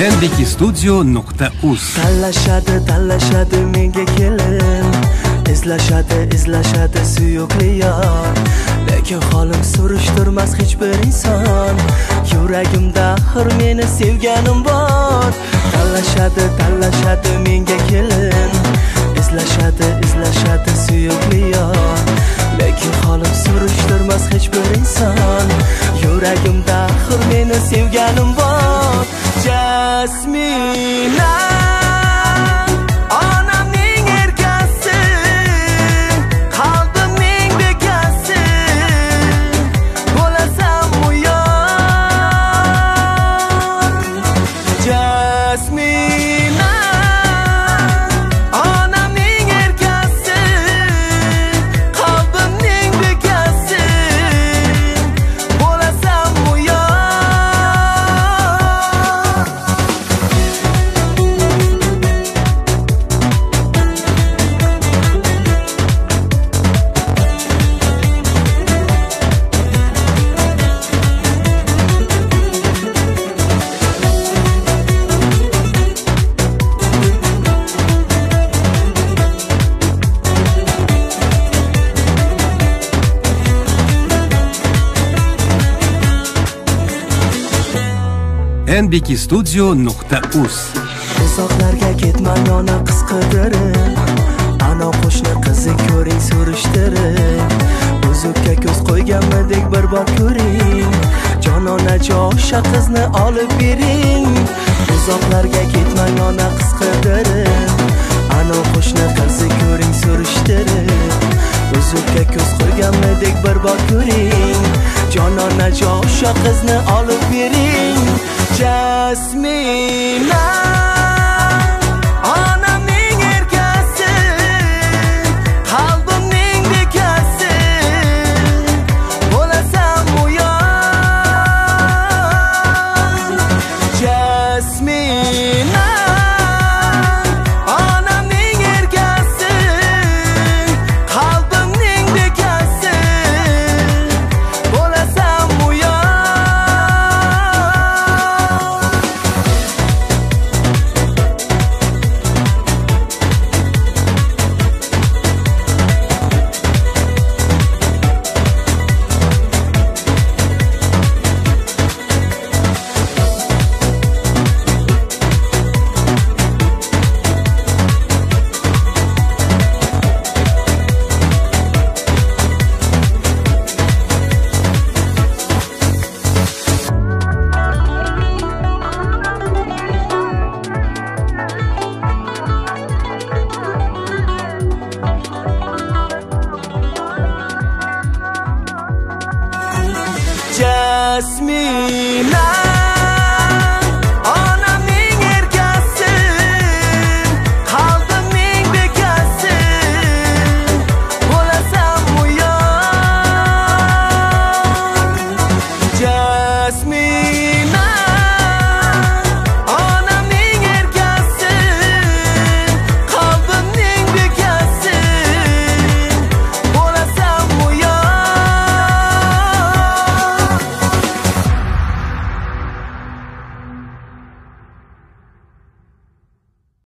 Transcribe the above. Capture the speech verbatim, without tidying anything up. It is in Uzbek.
endikistudio nuqta uz. Tanlashadi, tanlashadi menga kelin, izlashadi, izlashadi suyukli yor. Lekin holim surishtirmas hech bir inson, yuragimda axir meni sevganim bor. Tanlashadi, tanlashadi menga kelin, izlashadi, izlashadi suyukli yor. Lekin holim surishtirmas hech bir inson, yuragimda axir meni sevganim bor. Jasmina onamning erkasi, qalbimning bekasi, bo'lasan bu yor. Jasmina onamning erkasi, qalbimning bekasi, bo'lasan bu yor. endikistudio nuqta uz. Uzoqlarga ketman yona qiz qidirib, ana qo'shni qizi ko'ring surishtirib. Uzukka ko'z qo'yganmidek bir bor ko'ring, jonona josha qizni olib bering. Uzoqlarga ketman yona qiz qidirib, ana qo'shni qizi ko'ring surishtirib. Uzukka ko'z qo'yganmidek bir bor ko'ring, jonona josha qizni olib bering. Jasmina